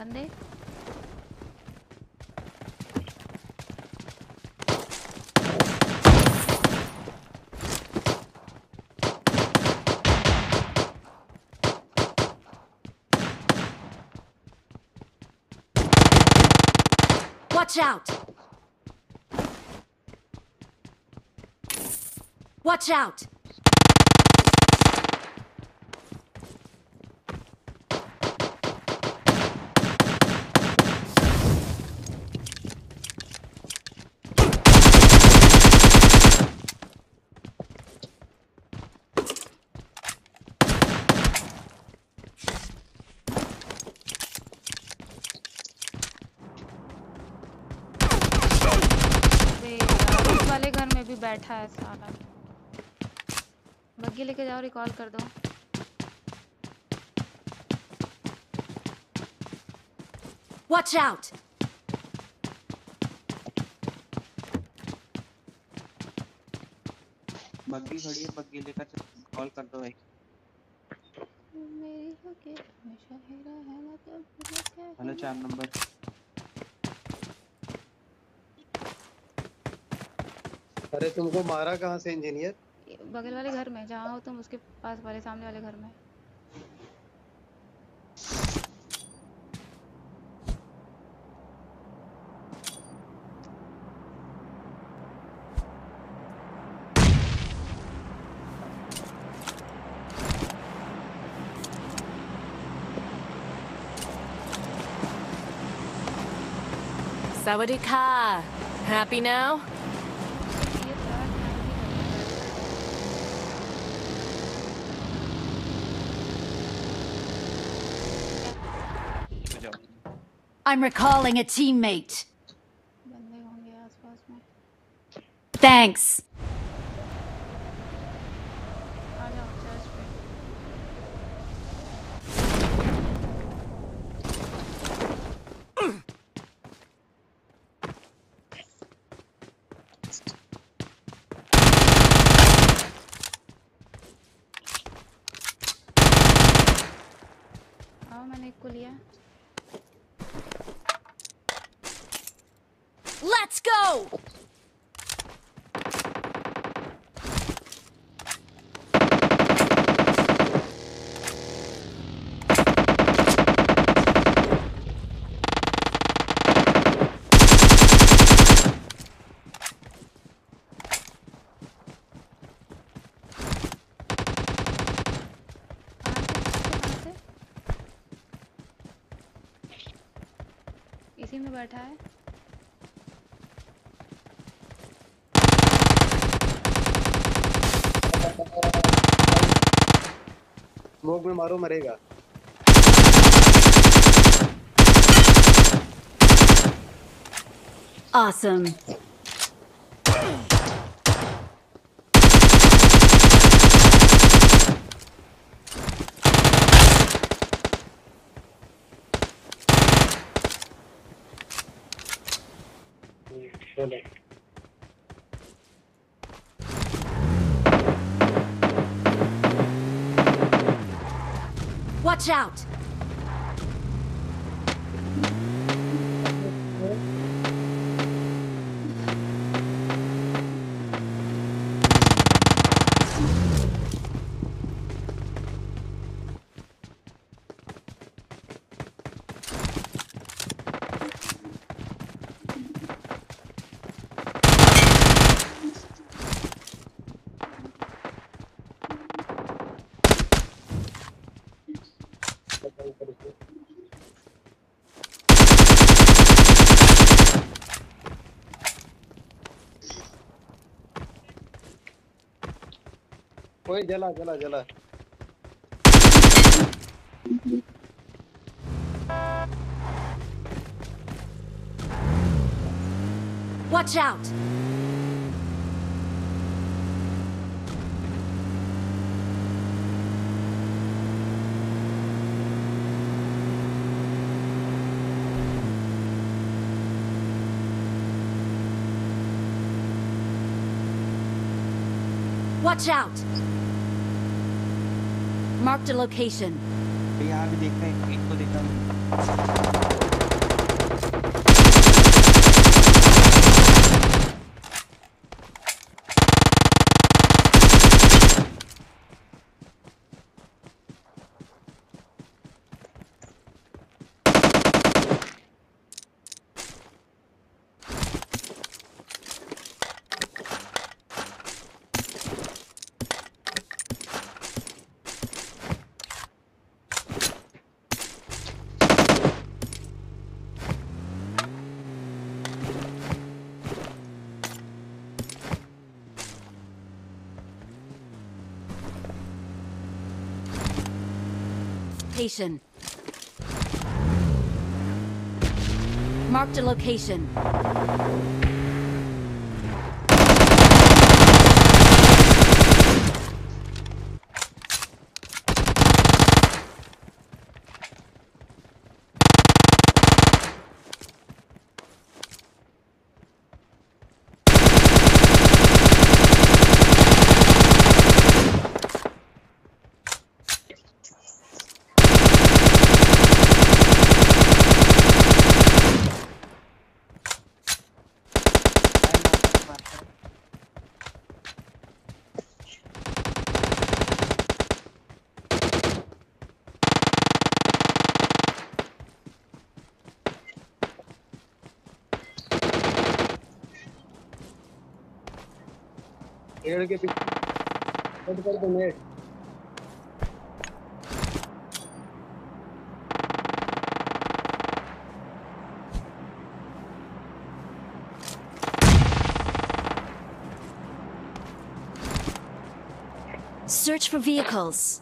बंदे Watch out! Watch out! उस वाले घर में भी बैठा है साला। बग्गी लेके जाओ, रिकॉल कर दो। Watch out! बग्गी खड़ी है, बग्गी लेकर कॉल कर दो भाई। हेलो 4 नंबर। अरे तुमको मारा कहाँ से इंजीनियर? बगल वाले घर में, जहाँ हो तुम उसके पास वाले सामने वाले घर में। Sawadee-ka. Happy now? I'm recalling a teammate. बंदे होंगे आसपास में। Thanks. आ जाओ चर्च पे। आओ, मैंने एक को लिया। Let's go! इसी में बैठा है। स्मोक में मारो, मरेगा। Awesome. चलो Watch out! ओए जला जला जला। Watch out! Watch out! Marked a location. यहाँ भी देखा है, एक को देखा। location. Marked a location. पेड़ के पीछे कट कर दो net. Search for vehicles.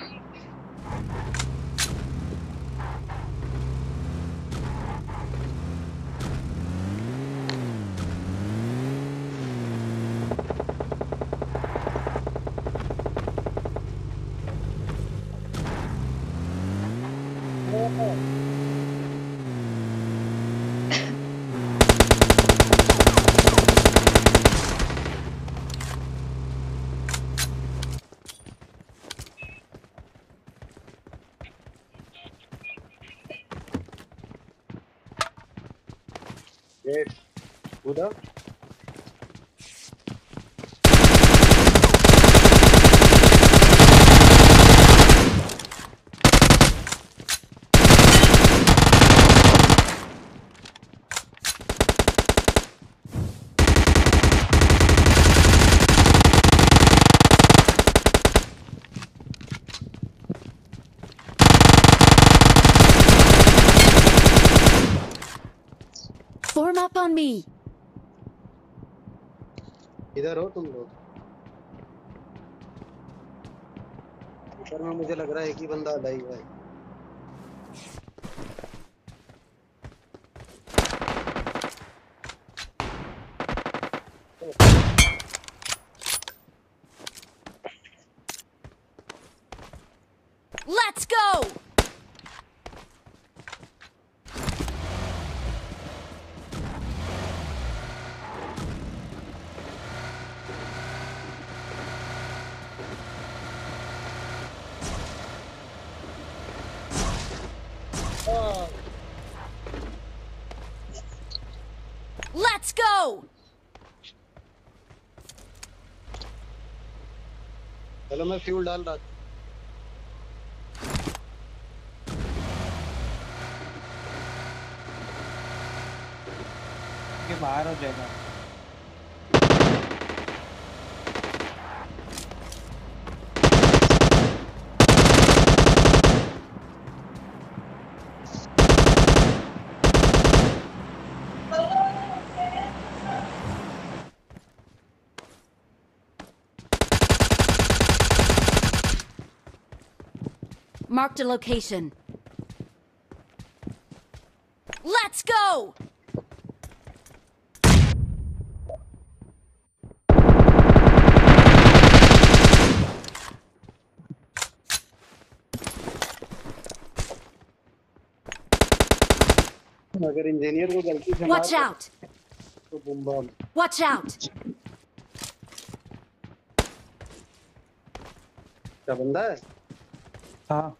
Net उधर Form up on me. इधर हो तुम लोग। ऊपर में मुझे लग रहा है एक ही बंदा लाइव है। Let's go! Let's go! चलो मैं फ्यूल डाल रहा था। के बाहर हो जाएगा। Marked a location. Let's go! अगर इंजीनियर को गलती से Watch मार out! तो बम बम। Watch out! क्या बंदा है? हाँ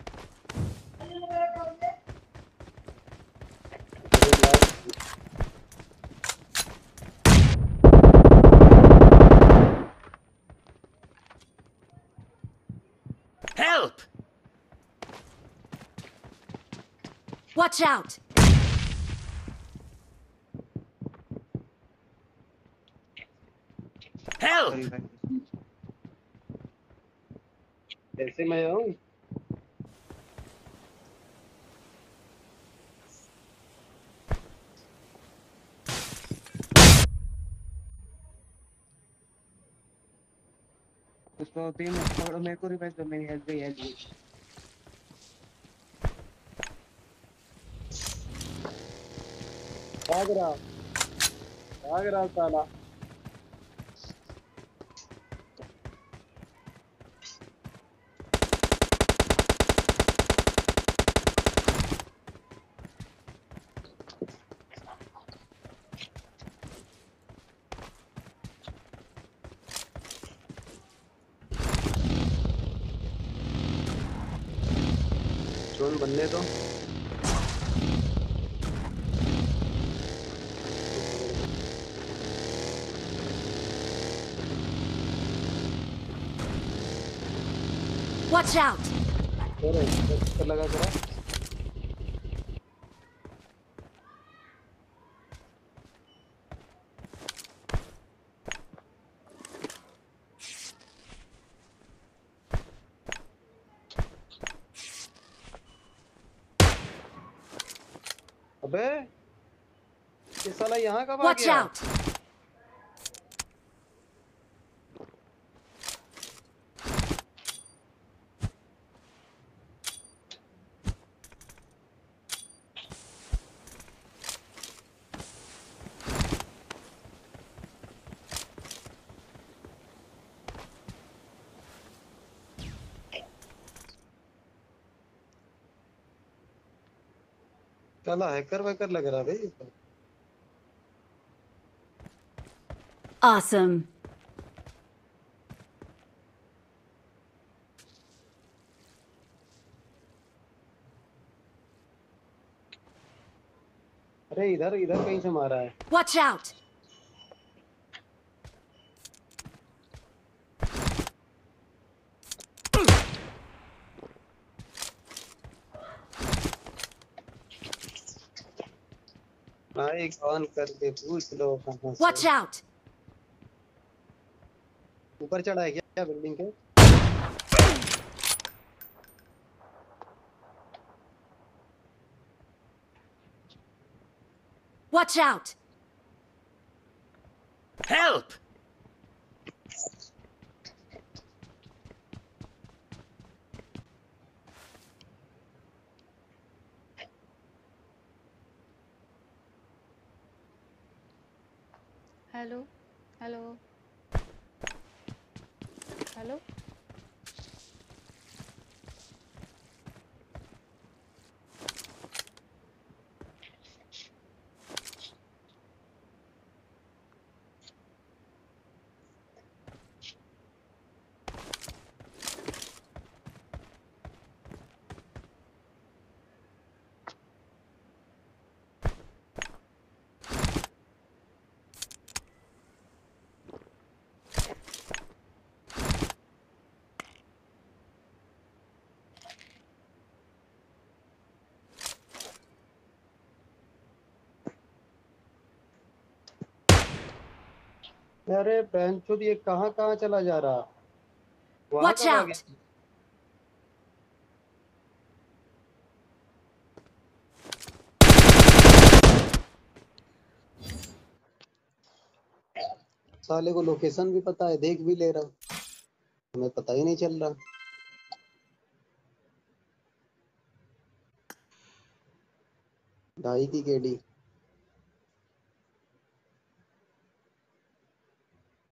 Help! Watch out! Help! Sorry भाई। कैसे मैं आऊँ? उसको 3 मिनट पकड़ो, मेरे को रिवाइव दो, मेरी हेल्थ गई। भाग रहा साला। जोन बनने दो। Watch out! तो लगा करा। अबे ये साला यहाँ कब आ Watch गया? out! साला हैकर वैकर लग रहा भाई। Awesome. अरे इधर इधर कहीं से मारा है। Watch out! माइक ऑन करके पूछ लो कहाँ Watch से। out! ऊपर चढ़ा है क्या बिल्डिंग के? Watch out! Help! Hello hello hello. अरे बहनचोद ये कहाँ कहाँ चला जा रहा? वहाँ Watch कब आ out! गया? साले को लोकेशन भी पता है, देख भी ले रहा, हमें पता ही नहीं चल रहा। ढाई की केडी।